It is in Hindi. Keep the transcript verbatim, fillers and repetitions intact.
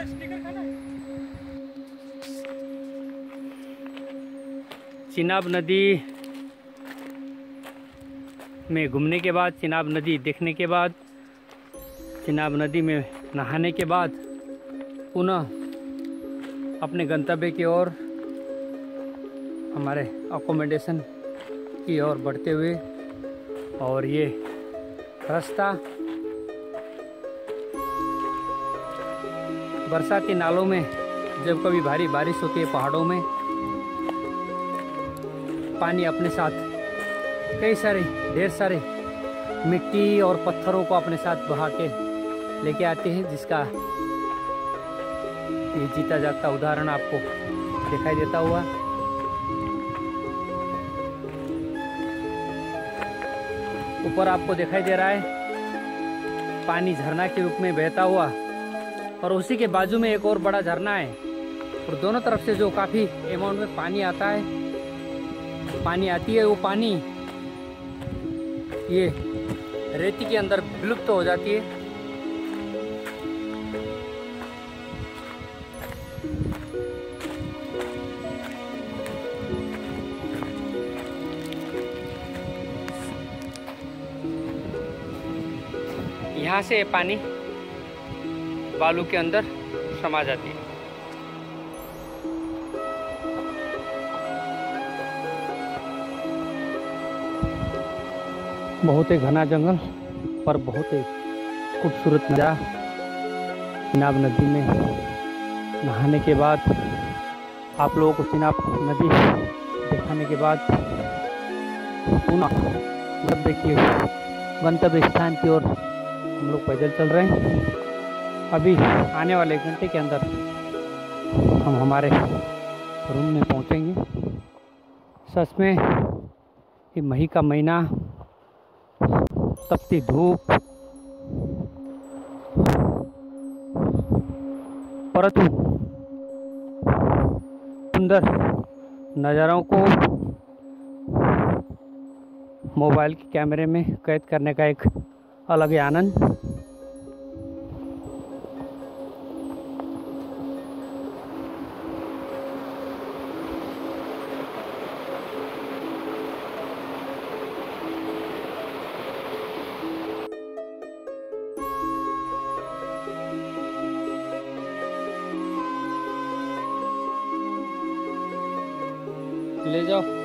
चिनाब नदी में घूमने के बाद, चिनाब नदी देखने के बाद, चिनाब नदी में नहाने के बाद पुनः अपने गंतव्य की ओर, हमारे अकोमोडेशन की ओर बढ़ते हुए, और ये रास्ता बरसाती नालों में जब कभी भारी बारिश होती है पहाड़ों में, पानी अपने साथ कई सारे ढेर सारे मिट्टी और पत्थरों को अपने साथ बहा के लेके आते हैं, जिसका ये जीता जागता उदाहरण आपको दिखाई देता हुआ। ऊपर आपको दिखाई दे रहा है पानी झरना के रूप में बहता हुआ, और उसी के बाजू में एक और बड़ा झरना है, और दोनों तरफ से जो काफ़ी अमाउंट में पानी आता है, पानी आती है, वो पानी ये रेती के अंदर विलुप्त हो जाती है। यहाँ से पानी बालू के अंदर समा जाती है। बहुत ही घना जंगल पर बहुत ही खूबसूरत नज़ारा। चिनाब नदी में नहाने के बाद, आप लोगों को चिनाब नदी दिखाने के बाद पुनः जब देखिए गंतव्य स्थान की ओर हम लोग पैदल चल रहे हैं। अभी आने वाले घंटे के अंदर हम हमारे रूम में पहुंचेंगे। सच में ये मई का महीना, तपती धूप, परंतु सुंदर नज़ारों को मोबाइल के कैमरे में कैद करने का एक अलग ही आनंद। ले जाओ।